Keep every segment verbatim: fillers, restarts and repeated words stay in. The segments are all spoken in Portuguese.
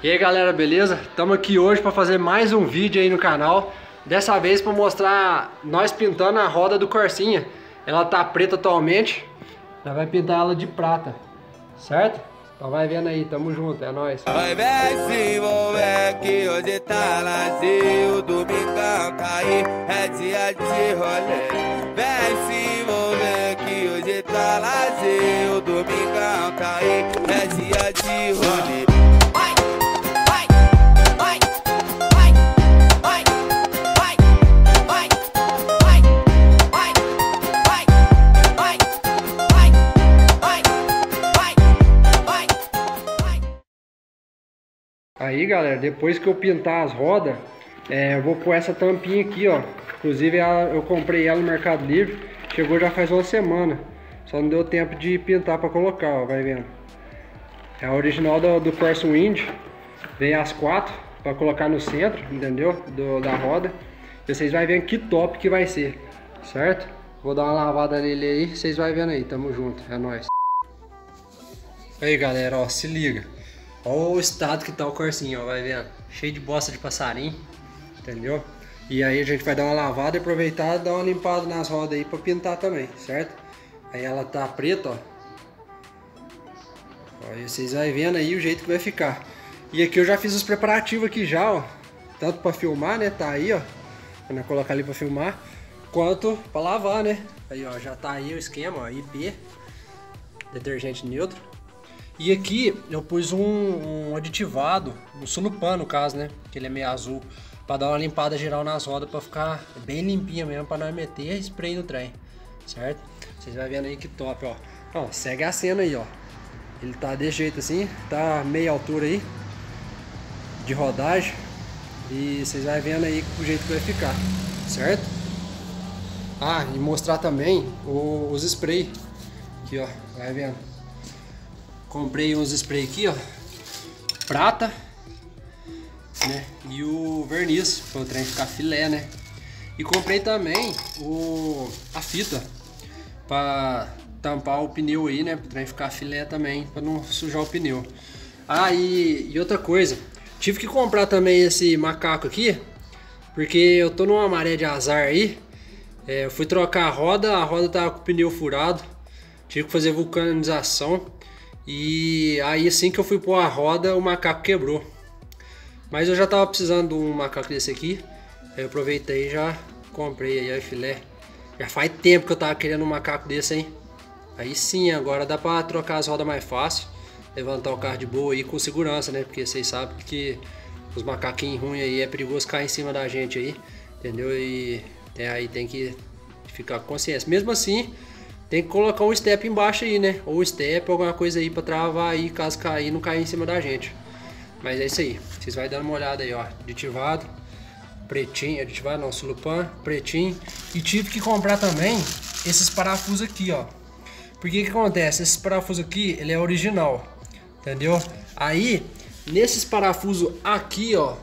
E aí galera, beleza? Estamos aqui hoje para fazer mais um vídeo aí no canal. Dessa vez para mostrar nós pintando a roda do Corsinha. Ela tá preta atualmente, nós vai pintar ela de prata, certo? Então vai vendo aí, tamo junto, é nóis. Vai ver se envolver que hoje tá lazer, o domingão cair, é dia de rolê. Vem se envolver que hoje tá lazer, o domingão cair, é dia de rolê. Aí galera, depois que eu pintar as rodas, é, eu vou pôr essa tampinha aqui, ó. Inclusive ela, eu comprei ela no Mercado Livre, chegou já faz uma semana. Só não deu tempo de pintar pra colocar, ó, vai vendo. É a original do, do Corsa Wind. Vem as quatro pra colocar no centro, entendeu? Do, da roda. E vocês vão ver que top que vai ser, certo? Vou dar uma lavada nele aí, vocês vão vendo aí, tamo junto, é nóis. Aí galera, ó, se liga. Olha o estado que tá o Corsinha, ó, vai vendo? Cheio de bosta de passarinho, entendeu? E aí a gente vai dar uma lavada e aproveitar e dar uma limpada nas rodas aí pra pintar também, certo? Aí ela tá preta, ó. Aí vocês vão vendo aí o jeito que vai ficar. E aqui eu já fiz os preparativos aqui já, ó. Tanto pra filmar, né? Tá aí, ó. Quando eu colocar ali pra filmar. Quanto pra lavar, né? Aí, ó, já tá aí o esquema, ó. I P. Detergente neutro. E aqui eu pus um, um aditivado, um sulupano no caso, né? Que ele é meio azul, para dar uma limpada geral nas rodas, para ficar bem limpinha mesmo, para não meter spray no trem, certo? Vocês vão vendo aí que top, ó. Ó, segue a cena aí, ó. Ele tá desse jeito assim, tá meia altura aí de rodagem. E vocês vão vendo aí o jeito que vai ficar, certo? Ah, e mostrar também o, os spray. Aqui, ó, vai vendo. Comprei uns spray aqui, ó, prata, né, e o verniz, para o trem ficar filé, né. E comprei também o, a fita, para tampar o pneu aí, né, para o trem ficar filé também, para não sujar o pneu. Ah, e, e outra coisa, tive que comprar também esse macaco aqui, porque eu tô numa maré de azar aí, é, eu fui trocar a roda, a roda tava com o pneu furado, tive que fazer vulcanização. E aí assim que eu fui pôr a roda, o macaco quebrou. Mas eu já tava precisando de um macaco desse aqui. Aí eu aproveitei e já comprei aí a filé. Já faz tempo que eu tava querendo um macaco desse, hein? Aí sim, agora dá pra trocar as rodas mais fácil. Levantar o carro de boa aí com segurança, né? Porque vocês sabem que os macaquinhos ruins aí é perigoso cair em cima da gente aí. Entendeu? E tem, aí tem que ficar com consciência. Mesmo assim, tem que colocar um step embaixo aí, né? Ou step, alguma coisa aí pra travar aí, caso cair, não cair em cima da gente. Mas é isso aí. Vocês vão dando uma olhada aí, ó. Aditivado, pretinho, aditivado não, sulupano, pretinho. E tive que comprar também esses parafusos aqui, ó. Porque que acontece? Esse parafuso aqui, ele é original, entendeu? Aí, nesses parafusos aqui, ó,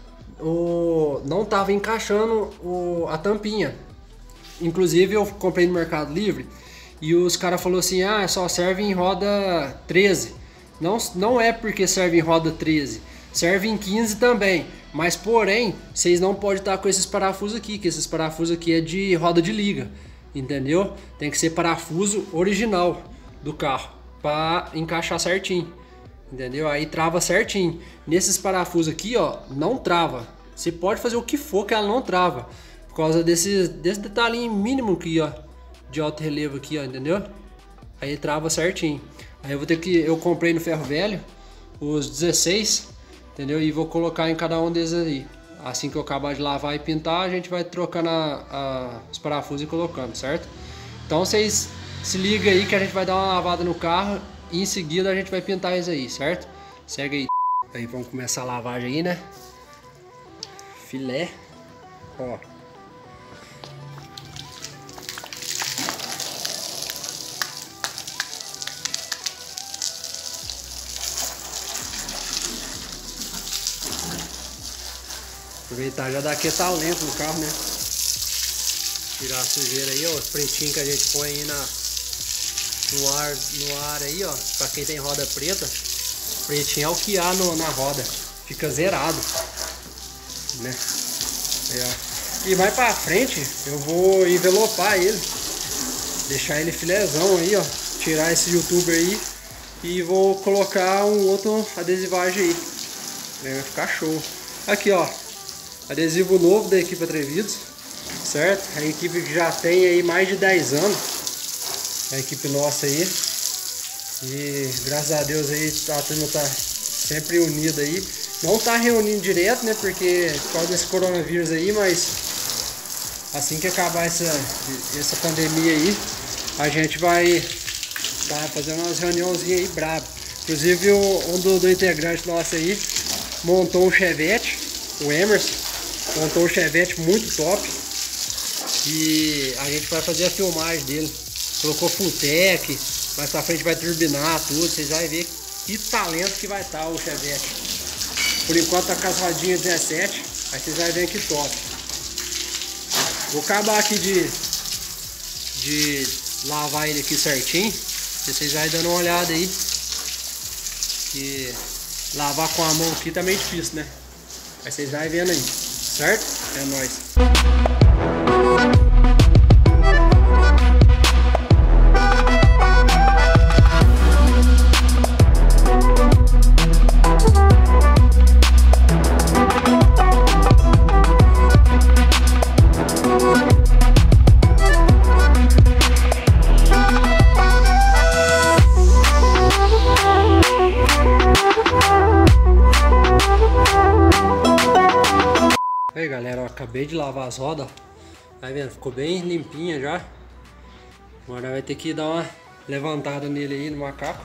o... não tava encaixando o... a tampinha. Inclusive eu comprei no Mercado Livre. E os caras falaram assim, ah, só serve em roda treze. Não, não é porque serve em roda treze. Serve em quinze também. Mas porém, vocês não podem estar com esses parafusos aqui. Que esses parafusos aqui é de roda de liga. Entendeu? Tem que ser parafuso original do carro. Para encaixar certinho. Entendeu? Aí trava certinho. Nesses parafusos aqui, ó, não trava. Você pode fazer o que for que ela não trava. Por causa desse, desse detalhinho mínimo aqui, ó. De alto relevo aqui, ó, entendeu? Aí trava certinho. Aí eu vou ter que... Eu comprei no ferro velho os dezesseis, entendeu? E vou colocar em cada um desses aí. Assim que eu acabar de lavar e pintar, a gente vai trocando a, a, os parafusos e colocando, certo? Então vocês se ligam aí que a gente vai dar uma lavada no carro e em seguida a gente vai pintar isso aí, certo? Segue aí. Aí vamos começar a lavagem aí, né? Filé. Ó. Aproveitar já dar aquele talento no carro, né? Tirar a sujeira aí, ó, os pretinhos que a gente põe aí na, no, ar, no ar aí, ó. Pra quem tem roda preta, pretinho é o que há no, na roda. fica zerado, né? Aí, ó. E mais pra frente eu vou envelopar ele, deixar ele filézão aí, ó. Tirar esse youtuber aí e vou colocar um outro adesivagem aí, né? Vai ficar show. Aqui, ó, adesivo novo da equipe Atrevidos, certo? A equipe que já tem aí mais de dez anos, a equipe nossa aí. E graças a Deus aí a turma tá sempre unida aí. Não tá reunindo direto, né? Porque por causa desse coronavírus aí, mas assim que acabar essa, essa pandemia aí, a gente vai tá fazendo umas reuniãozinhas aí brabo. Inclusive um do, do integrante nosso aí montou um Chevette, o Emerson, montou um Chevette muito top. E a gente vai fazer a filmagem dele. Colocou Fulltech, mais pra frente vai turbinar tudo, vocês vão ver que talento que vai estar o Chevette. Por enquanto tá com as rodinhas dezessete, aí vocês vão ver que top. Vou acabar aqui de, de lavar ele aqui certinho, vocês vão dando uma olhada aí. Que lavar com a mão aqui tá meio difícil, né? Aí vocês vão vendo aí, certo? É nóis. Aí galera, ó, acabei de lavar as rodas, tá vendo? Ficou bem limpinha já. Agora vai ter que dar uma levantada nele aí no macaco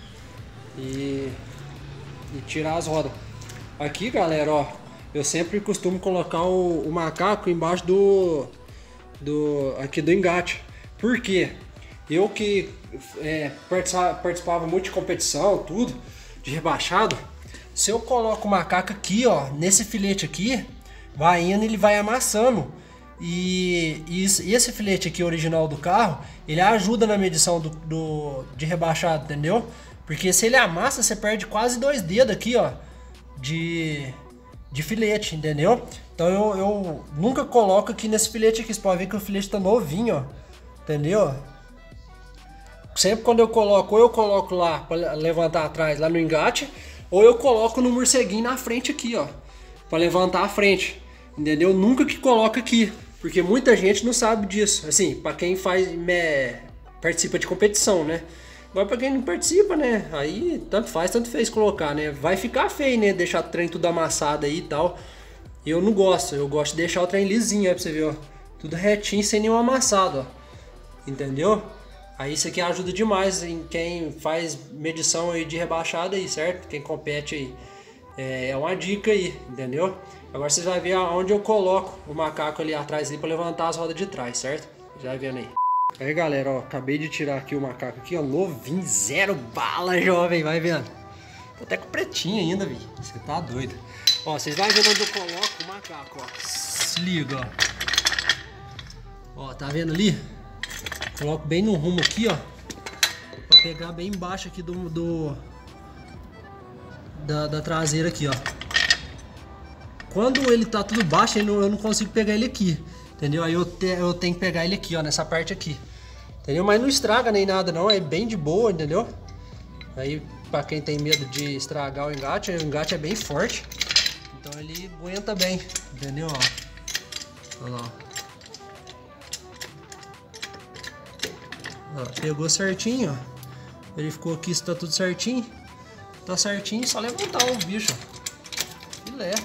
e, e tirar as rodas. Aqui galera, ó, eu sempre costumo colocar o, o macaco embaixo do, do aqui do engate. Por quê? Eu que é, participava, participava muito de competição, tudo, de rebaixado. Se eu coloco o macaco aqui, ó, nesse filete aqui, vai indo, ele vai amassando. E, e, e esse filete aqui original do carro, ele ajuda na medição do, do, de rebaixado, entendeu? Porque se ele amassa, você perde quase dois dedos aqui, ó, de, de filete, entendeu? Então eu, eu nunca coloco aqui nesse filete aqui, você pode ver que o filete tá novinho, ó, entendeu? Sempre quando eu coloco, ou eu coloco lá para levantar atrás, lá no engate, ou eu coloco no morceguinho na frente aqui, ó, para levantar a frente. Entendeu? Nunca que coloca aqui, porque muita gente não sabe disso. Assim, para quem faz me, participa de competição, né? Agora para quem não participa, né? Aí tanto faz, tanto fez colocar, né? Vai ficar feio, né? Deixar o trem tudo amassado aí e tal. Eu não gosto, eu gosto de deixar o trem lisinho, aí pra você ver, ó. Tudo retinho, sem nenhum amassado, ó. Entendeu? Aí isso aqui ajuda demais em quem faz medição aí de rebaixada aí, certo? Quem compete aí. É, é uma dica aí, entendeu? Agora vocês vão ver aonde eu coloco o macaco ali atrás para levantar as rodas de trás, certo? Já vendo aí. Aí galera, ó, acabei de tirar aqui o macaco aqui, ó, novinho, zero bala, jovem, vai vendo. Tô até com pretinho ainda, vi. Você tá doido. Ó, vocês vão vendo onde eu coloco o macaco, ó. Se liga, ó. Ó, tá vendo ali? Coloco bem no rumo aqui, ó. Pra pegar bem embaixo aqui do... do da, da traseira aqui, ó. Quando ele tá tudo baixo, eu não, eu não consigo pegar ele aqui, entendeu? Aí eu, te, eu tenho que pegar ele aqui, ó, nessa parte aqui, entendeu? Mas não estraga nem nada não, é bem de boa, entendeu? Aí, pra quem tem medo de estragar o engate, o engate é bem forte, então ele aguenta bem, entendeu? Ó, olha lá. Ó, pegou certinho, ó. Ele ficou aqui, está tudo certinho. Tá certinho, só levantar o bicho, ó. Filé.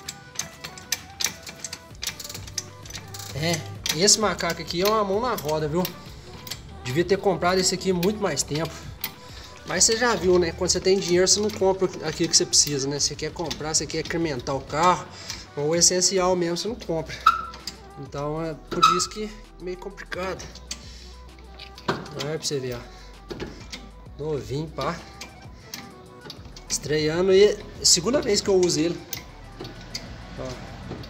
É, esse macaco aqui é uma mão na roda, viu? Devia ter comprado esse aqui muito mais tempo. Mas você já viu, né? Quando você tem dinheiro, você não compra aquilo que você precisa, né? Você quer comprar, você quer incrementar o carro, ou o essencial mesmo, você não compra. Então é por isso que é meio complicado. Olha pra você ver, ó. Novinho, pá. Estreando e segunda vez que eu uso ele. Ó.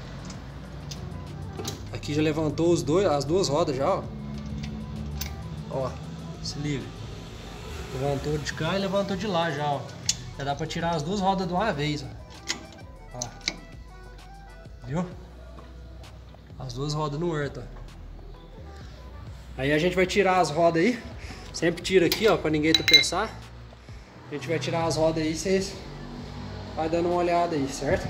Aqui já levantou os dois, as duas rodas já, ó. Ó, se liga. Levantou de cá e levantou de lá já, ó. Já dá pra tirar as duas rodas de uma vez, ó. Ó. Viu? As duas rodas no horto, ó. Aí a gente vai tirar as rodas aí. Sempre tira aqui, ó, pra ninguém tropeçar. A gente vai tirar as rodas aí, vocês vai dando uma olhada aí, certo?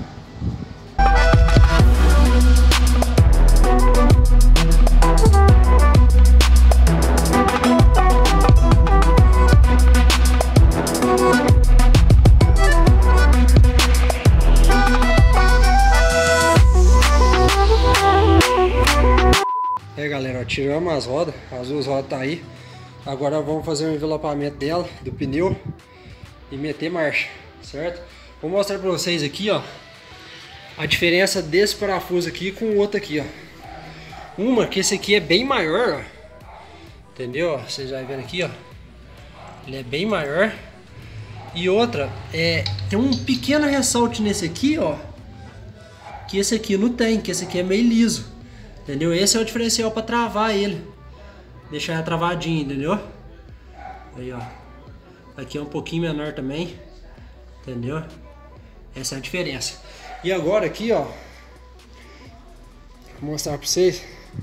É, galera, ó, tiramos as rodas, as duas rodas tá aí. Agora vamos fazer o envelopamento dela, do pneu, e meter marcha, certo? Vou mostrar pra vocês aqui, ó, a diferença desse parafuso aqui com o outro aqui, ó. Uma que esse aqui é bem maior, ó, entendeu? Vocês já vendo aqui, ó, ele é bem maior. E outra, é, tem um pequeno ressalte nesse aqui, ó, que esse aqui não tem, que esse aqui é meio liso, entendeu? Esse é o diferencial para travar ele, deixar ela travadinha, entendeu? Aí, ó, aqui é um pouquinho menor também, entendeu? Essa é a diferença. E agora aqui, ó, vou mostrar para vocês.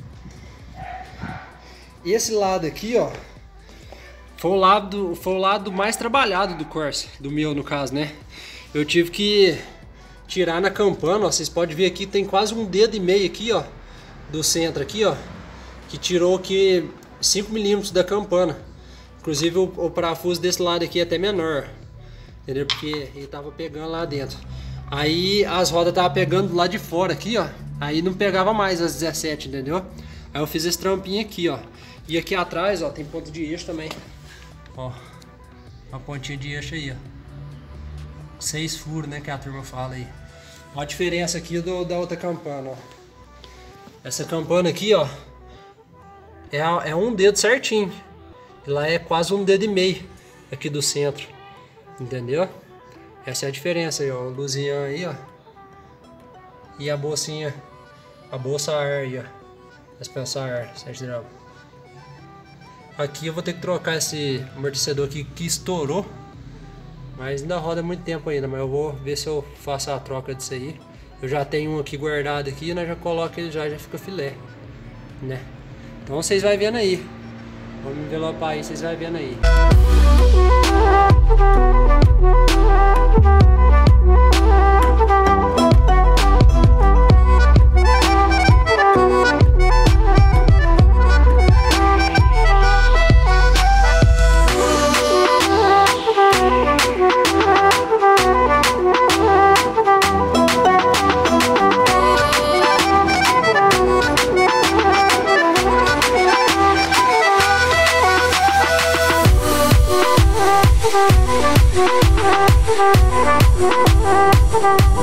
Esse lado aqui, ó, foi o lado, foi o lado mais trabalhado do Corsa, do meu no caso, né? Eu tive que tirar na campana, ó, vocês podem ver aqui, tem quase um dedo e meio aqui, ó, do centro aqui, ó, que tirou aqui cinco milímetros da campana. Inclusive o, o parafuso desse lado aqui é até menor, entendeu? Porque ele tava pegando lá dentro. Aí as rodas tava pegando do lado de fora aqui, ó. Aí não pegava mais as dezessete, entendeu? Aí eu fiz esse trampinho aqui, ó. E aqui atrás, ó, tem ponto de eixo também. Ó, uma pontinha de eixo aí, ó. Seis furos, né, que a turma fala aí. Ó a diferença aqui do, da outra campana, ó. Essa campana aqui, ó, é, é um dedo certinho. E lá é quase um dedo e meio aqui do centro, entendeu? Essa é a diferença aí, ó, o luzinho aí, ó. E a bolsinha, a bolsa ar aí, ó. Dispensa ar, sete graus. Aqui eu vou ter que trocar esse amortecedor aqui que estourou. Mas ainda roda muito tempo ainda, mas eu vou ver se eu faço a troca disso aí. Eu já tenho um aqui guardado aqui, né? Já coloco ele já, já fica filé, né? Então vocês vão vendo aí. Vamos envelopar aí, vocês vão vendo aí. We'll be right back.